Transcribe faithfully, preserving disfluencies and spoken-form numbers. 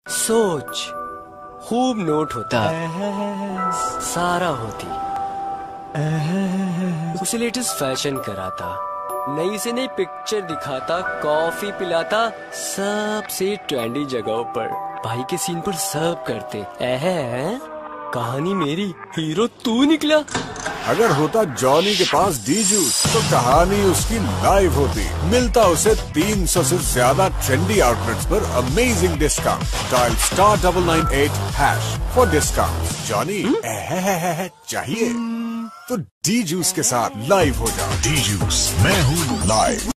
सोच खूब नोट होता, सारा होती, उसे लेटेस्ट फैशन कराता, नई से नई पिक्चर दिखाता, कॉफी पिलाता, सबसे ट्रेंडी जगहों पर, भाई के सीन पर सब करते। एहे, कहानी मेरी, हीरो तू निकला। अगर होता जॉनी के पास डी जूस तो कहानी उसकी लाइव होती। मिलता उसे तीन सौ से ज्यादा ट्रेंडी आउटलेट्स पर amazing discount. Dial star double nine eight hash for discount. Johnny चाहिए तो डी जूस के साथ लाइव हो जाओ। डी जूस, मैं हूँ लाइव।